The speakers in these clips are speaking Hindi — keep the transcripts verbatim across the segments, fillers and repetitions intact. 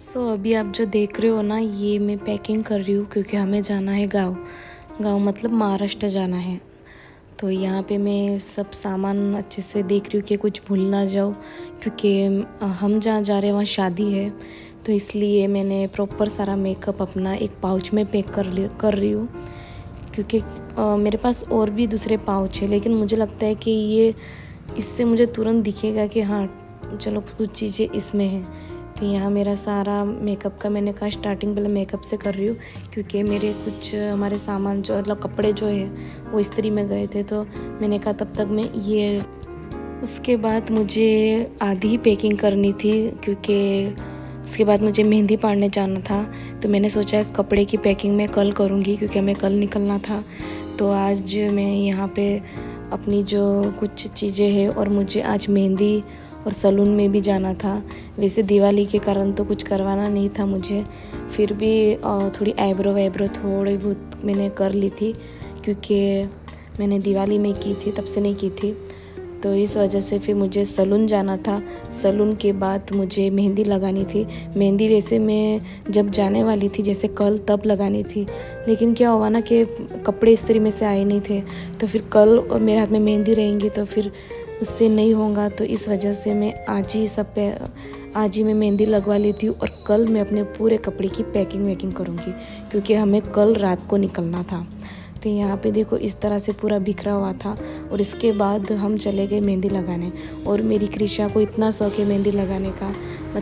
सो so, अभी आप जो देख रहे हो ना, ये मैं पैकिंग कर रही हूँ क्योंकि हमें जाना है गाँव। गाँव मतलब महाराष्ट्र जाना है। तो यहाँ पे मैं सब सामान अच्छे से देख रही हूँ कि कुछ भूल ना जाओ, क्योंकि हम जहाँ जा रहे हैं वहाँ शादी है। तो इसलिए मैंने प्रॉपर सारा मेकअप अपना एक पाउच में पैक कर ली कर रही हूँ, क्योंकि आ, मेरे पास और भी दूसरे पाउच है, लेकिन मुझे लगता है कि ये इससे मुझे तुरंत दिखेगा कि हाँ चलो कुछ चीज़ें इसमें हैं। तो यहाँ मेरा सारा मेकअप का, मैंने कहा स्टार्टिंग पहले मेकअप से कर रही हूँ, क्योंकि मेरे कुछ हमारे सामान जो मतलब कपड़े जो है वो इस्त्री में गए थे। तो मैंने कहा तब तक मैं ये, उसके बाद मुझे आधी ही पैकिंग करनी थी, क्योंकि उसके बाद मुझे मेहंदी पाड़ने जाना था। तो मैंने सोचा कपड़े की पैकिंग मैं कल करूँगी, क्योंकि हमें कल निकलना था। तो आज मैं यहाँ पे अपनी जो कुछ चीज़ें हैं, और मुझे आज मेहंदी और सैलून में भी जाना था। वैसे दिवाली के कारण तो कुछ करवाना नहीं था मुझे, फिर भी थोड़ी आईब्रो वाईब्रो थोड़ी बहुत मैंने कर ली थी, क्योंकि मैंने दिवाली में की थी, तब से नहीं की थी। तो इस वजह से फिर मुझे सैलून जाना था। सैलून के बाद मुझे मेहंदी लगानी थी। मेहंदी वैसे मैं जब जाने वाली थी, जैसे कल, तब लगानी थी, लेकिन क्या हुआ ना कि कपड़े इस्त्री में से आए नहीं थे। तो फिर कल मेरे हाथ में मेहंदी रहेंगी तो फिर उससे नहीं होगा। तो इस वजह से मैं आज ही सब पे आज ही मैं मेहंदी लगवा लेती हूँ, और कल मैं अपने पूरे कपड़े की पैकिंग वैकिंग करूँगी, क्योंकि हमें कल रात को निकलना था। तो यहाँ पे देखो इस तरह से पूरा बिखरा हुआ था। और इसके बाद हम चले गए मेहंदी लगाने, और मेरी कृषा को इतना शौक है मेहंदी लगाने का,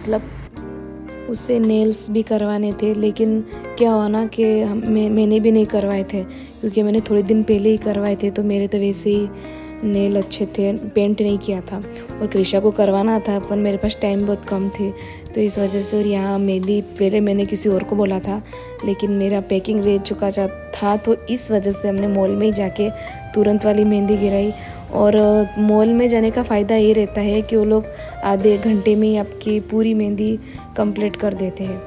मतलब उसे नेल्स भी करवाने थे। लेकिन क्या हुआ ना कि हम मैं, मैंने भी नहीं करवाए थे, क्योंकि मैंने थोड़े दिन पहले ही करवाए थे। तो मेरे तो वैसे ही नेल अच्छे थे, पेंट नहीं किया था, और कृषा को करवाना था, पर मेरे पास टाइम बहुत कम थे। तो इस वजह से, और यहाँ मेहंदी पहले मैंने किसी और को बोला था, लेकिन मेरा पैकिंग रह चुका था। तो इस वजह से हमने मॉल में ही जाके तुरंत वाली मेहंदी गिराई। और मॉल में जाने का फ़ायदा ये रहता है कि वो लोग आधे घंटे में ही आपकी पूरी मेहंदी कंप्लीट कर देते हैं।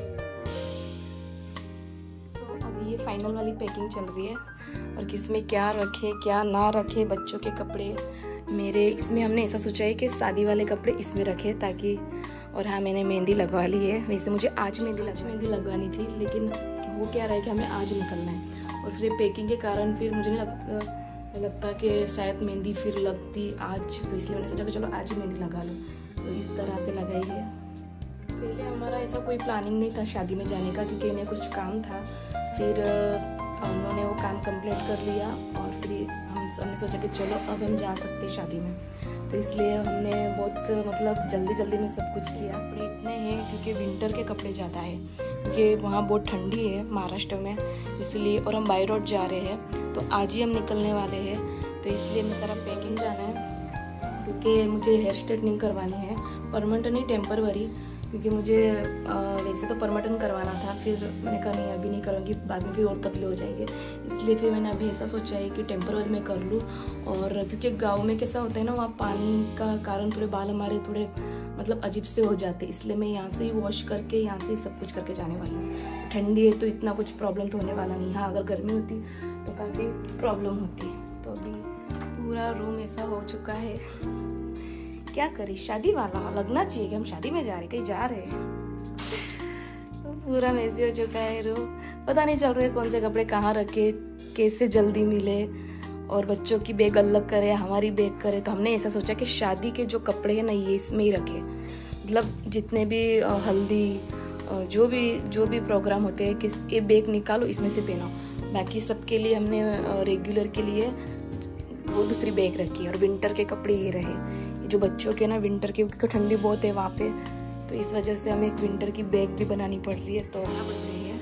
सो so, अभी ये फाइनल वाली पैकिंग चल रही है, और किसमें क्या रखे क्या ना रखे। बच्चों के कपड़े मेरे इसमें, हमने ऐसा सोचा है कि शादी वाले कपड़े इसमें रखे ताकि, और हाँ मैंने मेहंदी लगवा ली है। वैसे मुझे आज मेहंदी आज मेहंदी लगवानी थी, लेकिन वो क्या रहा है कि हमें आज निकलना है, और फिर पैकिंग के कारण फिर मुझे नहीं लगता लगता कि शायद मेहंदी फिर लगती आज। तो इसलिए मैंने सोचा कि चलो आज ही मेहंदी लगा लो। तो इस तरह से लगाई है। पहले हमारा ऐसा कोई प्लानिंग नहीं था शादी में जाने का, क्योंकि इन्हें कुछ काम था। फिर उन्होंने वो काम कंप्लीट कर लिया, और फिर हम हमने सोचा कि चलो अब हम जा सकते हैं शादी में। तो इसलिए हमने बहुत मतलब जल्दी जल्दी में सब कुछ किया। कपड़े इतने हैं क्योंकि विंटर के कपड़े ज़्यादा है, क्योंकि वहाँ बहुत ठंडी है महाराष्ट्र में, इसलिए। और हम बाई रोड जा रहे हैं, तो आज ही हम निकलने वाले हैं। तो इसलिए हमें सारा पैकिंग जाना है, क्योंकि मुझे हेयर स्ट्रेटनिंग करवानी है, परमानेंट नहीं, टेम्परवरी। क्योंकि मुझे आ, वैसे तो परमानेंट करवाना था, फिर मैंने कहा नहीं अभी नहीं करूँगी, बाद में फिर और पतले हो जाएंगे। इसलिए फिर मैंने अभी ऐसा सोचा है कि टेम्परवरी में कर लूँ। और क्योंकि गांव में कैसा होता है ना, वहाँ पानी का कारण थोड़े बाल हमारे थोड़े मतलब अजीब से हो जाते, इसलिए मैं यहाँ से ही वॉश करके यहाँ से ही सब कुछ करके जाने वाली हूँ। ठंडी है तो इतना कुछ प्रॉब्लम तो होने वाला नहीं। हाँ अगर गर्मी होती तो काफ़ी प्रॉब्लम होती। तो अभी पूरा रूम ऐसा हो चुका है, क्या करें, शादी वाला लगना चाहिए कि हम शादी में जा रहे, कहीं जा रहे हैं। तो पूरा मैसी हो चुका है रूम, पता नहीं चल रहा है कौन से कपड़े कहाँ रखे, कैसे जल्दी मिले, और बच्चों की बैग अलग करे, हमारी बैग करे। तो हमने ऐसा सोचा कि शादी के जो कपड़े हैं ना, ये इसमें ही रखे, मतलब जितने भी हल्दी जो भी जो भी प्रोग्राम होते हैं, किस ये बैग निकालो इसमें से पहनो। बाकी सबके लिए हमने रेगुलर के लिए वो दूसरी बैग रखी है, और विंटर के कपड़े ये रहे जो बच्चों के ना, विंटर के, क्योंकि ठंडी बहुत है वहाँ पे। तो इस वजह से हमें एक विंटर की बैग भी बनानी पड़ रही है। तो क्या बच रही है।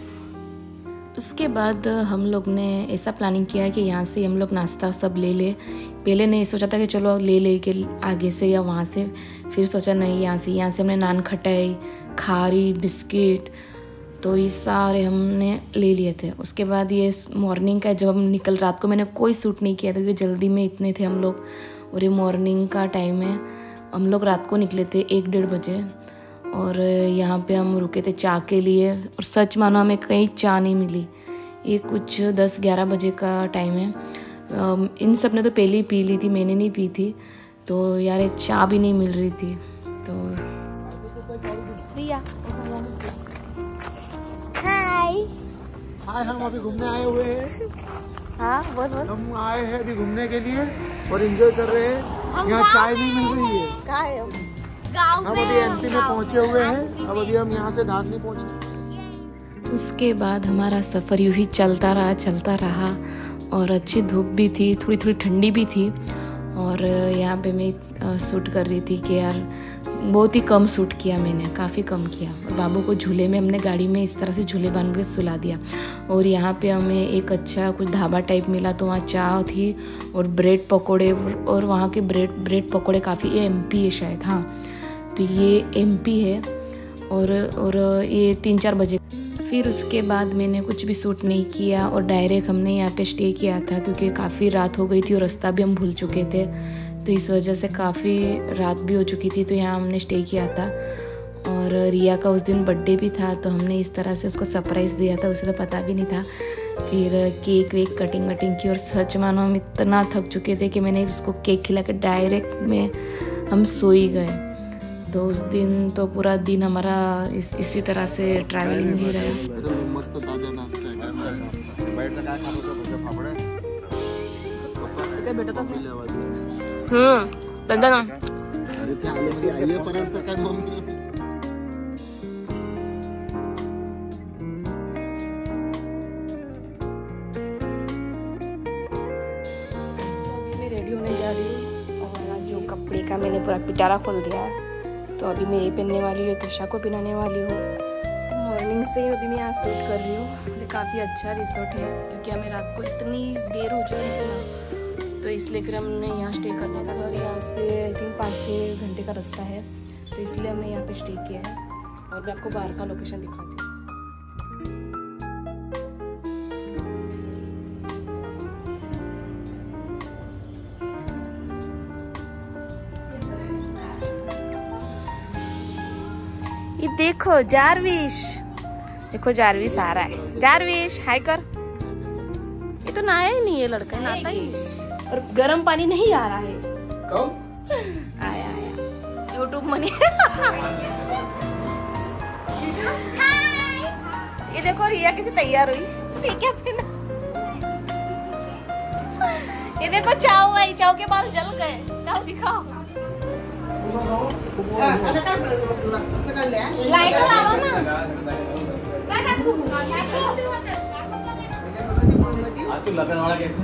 उसके बाद हम लोग ने ऐसा प्लानिंग किया है कि यहाँ से हम लोग नाश्ता सब ले ले। पहले ने सोचा था कि चलो ले ले के आगे से या वहाँ से, फिर सोचा नहीं यहाँ से यहाँ से हमने नान खटाई, खारी, बिस्किट, तो ये सारे हमने ले लिए थे। उसके बाद ये मॉर्निंग का जब हम निकल, रात को मैंने कोई सूट नहीं किया था क्योंकि जल्दी में इतने थे हम लोग, और ये मॉर्निंग का टाइम है। हम लोग रात को निकले थे एक डेढ़ बजे, और यहाँ पे हम रुके थे चाय के लिए, और सच मानो हमें कहीं चाय नहीं मिली। ये कुछ दस ग्यारह बजे का टाइम है। इन सब ने तो पहले ही पी ली थी, मैंने नहीं पी थी। तो यार चाय भी नहीं मिल रही थी। तो रिया हाय हाय, हम अभी घूमने आए हुए हैं। हाँ बोल बोल। हम आए हैं अभी घूमने के लिए और एंजॉय कर रहे हैं। यहाँ चाय नहीं मिल रही है। कहाँ है हम? हम अभी एमपी में पहुँचे हुए हैं। अब अभी हम यहाँ से धारनी पहुँचे। उसके बाद हमारा सफ़र यूँ ही चलता रहा चलता रहा और अच्छी धूप भी थी, थोड़ी थोड़ी ठंडी भी थी। और यहाँ पे मैं शूट कर रही थी कि यार बहुत ही कम शूट किया मैंने, काफ़ी कम किया। और बाबू को झूले में हमने गाड़ी में इस तरह से झूले बांध के सुला दिया। और यहाँ पे हमें एक अच्छा कुछ ढाबा टाइप मिला, तो वहाँ चाय थी और ब्रेड पकोड़े। और वहाँ के ब्रेड ब्रेड पकोड़े काफ़ी, ये एमपी है शायद, हाँ तो ये एमपी है। और और ये तीन चार बजे। फिर उसके बाद मैंने कुछ भी शूट नहीं किया और डायरेक्ट हमने यहाँ पे स्टे किया था, क्योंकि काफ़ी रात हो गई थी और रास्ता भी हम भूल चुके थे, तो इस वजह से काफ़ी रात भी हो चुकी थी। तो यहाँ हमने स्टे किया था। और रिया का उस दिन बर्थडे भी था, तो हमने इस तरह से उसको सरप्राइज़ दिया था, उसे तो पता भी नहीं था। फिर केक वेक कटिंग वटिंग की। और सच मानो हम इतना थक चुके थे कि मैंने उसको केक खिला के डायरेक्ट में हम सो ही गए। तो उस दिन तो पूरा दिन हमारा इस, इसी तरह से ट्रैवलिंग ही रहा। मस्त ताजा नाश्ता है। बैठ का खा लो तो फाफड़े काय भेटत हम्म दादा ना अरे ते आले म्हणजे आले पर्यंत काय मम्मी अभी मैं रेडी होने जा रही हूँ। और जो कपड़े का मैंने पूरा पिटारा खोल दिया है, तो अभी मैं ये पहनने वाली हूँ, त्रिशा को पहनाने वाली हूँ। सो मॉर्निंग से ही अभी मैं यहाँ शूट कर रही हूँ। ये काफ़ी अच्छा रिसोर्ट है, क्योंकि हमें रात को इतनी देर हो चुकी थी ना, तो इसलिए फिर हमने यहाँ स्टे करने का। और यहाँ से आई थिंक पाँच छः घंटे का रास्ता है, तो इसलिए हमने यहाँ पे स्टे किया है। और मैं आपको बाहर का लोकेशन दिखाती हूँ। ये देखो जारविश, देखो जारविश आ रहा है। जारविश हाय कर। ये तो नहाया ही नहीं है लड़का, नहाता ही। और गर्म पानी नहीं आ रहा है। कब आया आया यूट्यूब मनी। ये देखो रिया कैसे तैयार हुई। ठीक है फिर ये देखो चाव आई, चाव के बाल जल गए। चाव दिखाओ, लाइट लाओ ना। आज लगन वाला कैसे?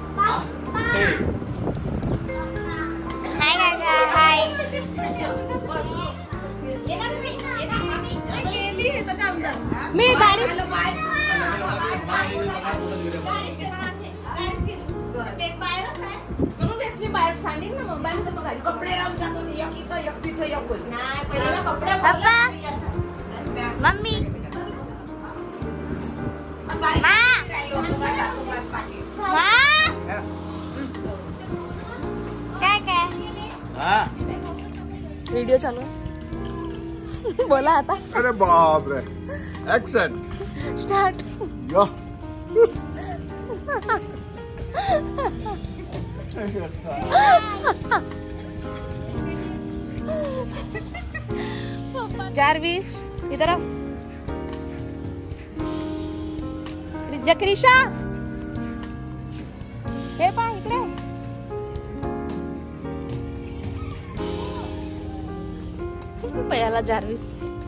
हाय काका हाय। मैं गाड़ी कपडे पप्पा मम्मी काय काय वीडियो चालू बोला आता। अरे बाप रे, एक्शन स्टार्ट। या जारविश इधर आओ। जकरीशा हे पा इकडे। पयाला जारविश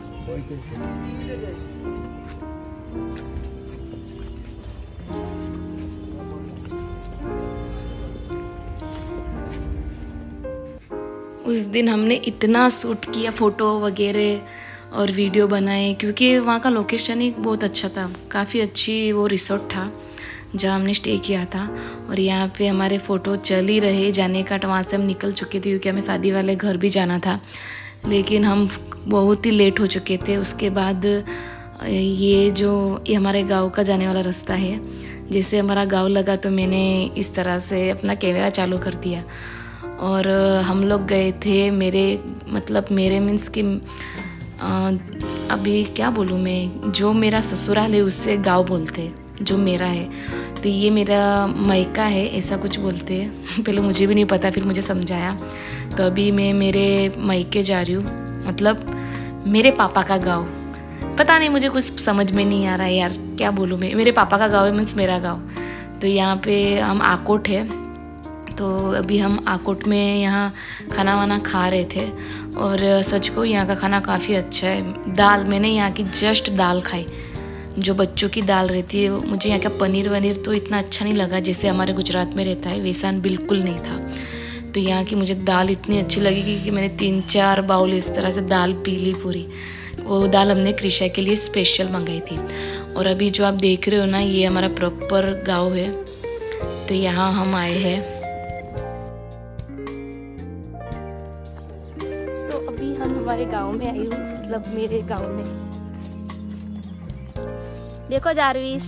उस दिन हमने इतना शूट किया, फ़ोटो वगैरह और वीडियो बनाए, क्योंकि वहाँ का लोकेशन ही बहुत अच्छा था। काफ़ी अच्छी वो रिसोर्ट था जहाँ हमने स्टे किया था। और यहाँ पे हमारे फ़ोटो चल ही रहे जाने का। वहाँ से हम निकल चुके थे, क्योंकि हमें शादी वाले घर भी जाना था, लेकिन हम बहुत ही लेट हो चुके थे। उसके बाद ये जो ये हमारे गांव का जाने वाला रास्ता है, जैसे हमारा गांव लगा तो मैंने इस तरह से अपना कैमरा चालू कर दिया। और हम लोग गए थे, मेरे मतलब मेरे मीन्स कि अभी क्या बोलूँ मैं, जो मेरा ससुराल है उससे गांव बोलते हैं, जो मेरा है। तो ये मेरा मायका है, ऐसा कुछ बोलते हैं। पहले मुझे भी नहीं पता, फिर मुझे समझाया। तो अभी मैं मेरे मायके जा रही हूँ, मतलब मेरे पापा का गाँव। पता नहीं, मुझे कुछ समझ में नहीं आ रहा है यार, क्या बोलूँ मैं। मेरे पापा का गाँव है, मीन्स मेरा गाँव। तो यहाँ पे हम आकोट है, तो अभी हम आकोट में यहाँ खाना वाना खा रहे थे। और सच को यहाँ का खाना काफ़ी अच्छा है। दाल, मैंने यहाँ की जस्ट दाल खाई, जो बच्चों की दाल रहती है। मुझे यहाँ का पनीर वनीर तो इतना अच्छा नहीं लगा जैसे हमारे गुजरात में रहता है, वैसा बिल्कुल नहीं था। तो यहाँ की मुझे दाल इतनी अच्छी लगी कि, कि मैंने तीन चार बाउल इस तरह से दाल पी ली पूरी। वो दाल हमने कृषा के लिए स्पेशल मंगाई थी। और अभी जो आप देख रहे हो ना, ये हमारा प्रॉपर गांव है। तो यहाँ हम आए हैं। सो so, अभी हम हमारे गांव में आई हूँ, मतलब मेरे गांव में। देखो जारविश,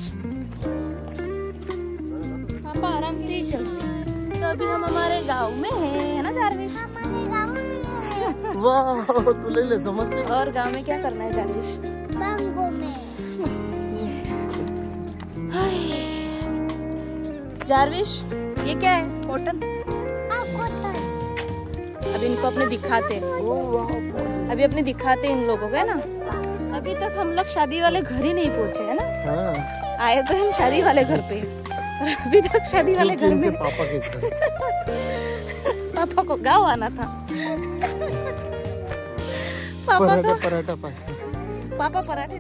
पापा आराम से ही चल रहे हैं। तो अभी हम हमारे गांव में हैं, है ना जारविश? हमारे गांव में वाह, तू ले ले, समझते। और गांव में क्या करना है जारविश? बांगो में। जारविश, ये क्या है? कॉटन। हाँ, कॉटन। अभी इनको अपने दिखाते, अभी अपने दिखाते इन लोगों को, है ना। अभी तक हम लोग शादी वाले घर ही नहीं पहुंचे, है ना। हाँ। आए तो हम शादी वाले घर पे, और अभी तक शादी वाले घर में पापा के घर। पापा को गाँव आना था। पापा पराठा को पराठा पापा पापा पराठे।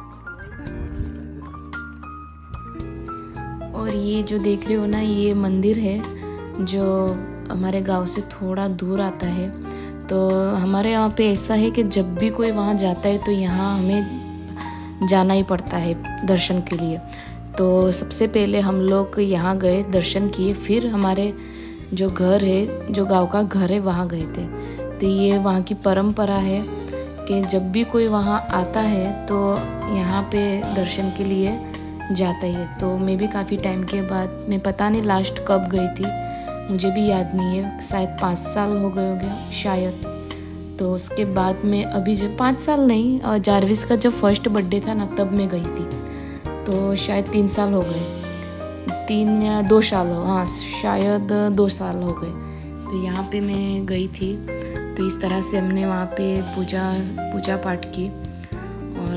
और ये जो देख रहे हो ना, ये मंदिर है जो हमारे गांव से थोड़ा दूर आता है। तो हमारे यहाँ पे ऐसा है कि जब भी कोई वहाँ जाता है तो यहाँ हमें जाना ही पड़ता है दर्शन के लिए। तो सबसे पहले हम लोग यहाँ गए, दर्शन किए, फिर हमारे जो घर है, जो गांव का घर है, वहाँ गए थे। तो ये वहाँ की परंपरा है कि जब भी कोई वहाँ आता है तो यहाँ पे दर्शन के लिए जाता है। तो मैं भी काफ़ी टाइम के बाद, मैं पता नहीं लास्ट कब गई थी, मुझे भी याद नहीं है, शायद पाँच साल हो गए हो गया शायद। तो उसके बाद में अभी जब पाँच साल नहीं, जारविस का जब फर्स्ट बर्थडे था ना, तब मैं गई थी। तो शायद तीन साल हो गए, तीन या दो साल हो, हाँ शायद दो साल हो गए। तो यहाँ पे मैं गई थी। तो इस तरह से हमने वहाँ पे पूजा पूजा पाठ की। और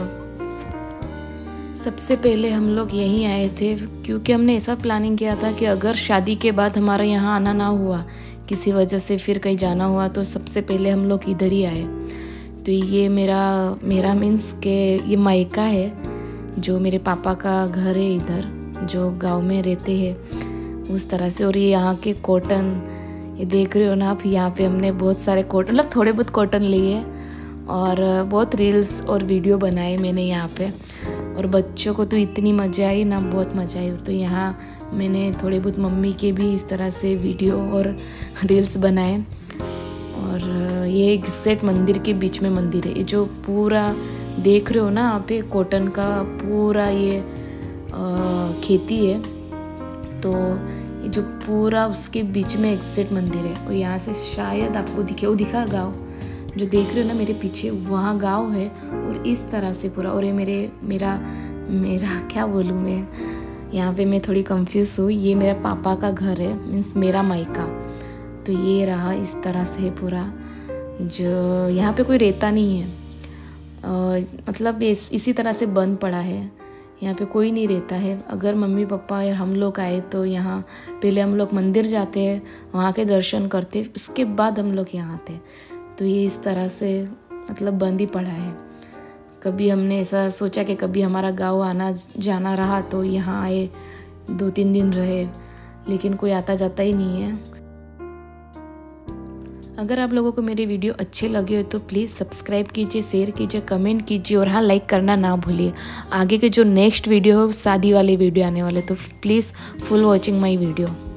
सबसे पहले हम लोग यहीं आए थे क्योंकि हमने ऐसा प्लानिंग किया था कि अगर शादी के बाद हमारा यहाँ आना ना हुआ, किसी वजह से फिर कहीं जाना हुआ, तो सबसे पहले हम लोग इधर ही आए। तो ये मेरा मेरा मीन्स के ये मायका है, जो मेरे पापा का घर है इधर, जो गांव में रहते हैं उस तरह से। और ये यहाँ के कॉटन, ये देख रहे हो ना आप, यहाँ पे हमने बहुत सारे कॉटन, मतलब थोड़े बहुत कॉटन लिए और बहुत रील्स और वीडियो बनाए मैंने यहाँ पे। और बच्चों को तो इतनी मज़ा आई ना, बहुत मज़ा आई। तो यहाँ मैंने थोड़े बहुत मम्मी के भी इस तरह से वीडियो और रील्स बनाए। और ये एक सेट मंदिर के बीच में मंदिर है, ये जो पूरा देख रहे हो ना यहाँ पे, कॉटन का पूरा ये आ, खेती है। तो ये जो पूरा उसके बीच में एग्जैक्ट मंदिर है। और यहाँ से शायद आपको दिखे, वो दिखा गाँव जो देख रहे हो ना मेरे पीछे, वहाँ गांव है। और इस तरह से पूरा, और ये मेरे मेरा मेरा क्या बोलूँ मैं, यहाँ पे मैं थोड़ी कंफ्यूज हूँ। ये मेरा पापा का घर है, मीन्स मेरा मायका। तो ये रहा इस तरह से पूरा, जो यहाँ पे कोई रहता नहीं है, आ, मतलब इस, इसी तरह से बंद पड़ा है, यहाँ पे कोई नहीं रहता है। अगर मम्मी पापा या हम लोग आए तो यहाँ पहले हम लोग मंदिर जाते हैं, वहाँ के दर्शन करते, उसके बाद हम लोग यहाँ आते। तो ये इस तरह से मतलब बंद ही पड़ा है। कभी हमने ऐसा सोचा कि कभी हमारा गांव आना जाना रहा तो यहाँ आए, दो तीन दिन रहे, लेकिन कोई आता जाता ही नहीं है। अगर आप लोगों को मेरे वीडियो अच्छे लगे हो तो प्लीज़ सब्सक्राइब कीजिए, शेयर कीजिए, कमेंट कीजिए, और हाँ लाइक करना ना भूलिए। आगे के जो नेक्स्ट वीडियो हो शादी वाले वीडियो आने वाले, तो please full watching my video.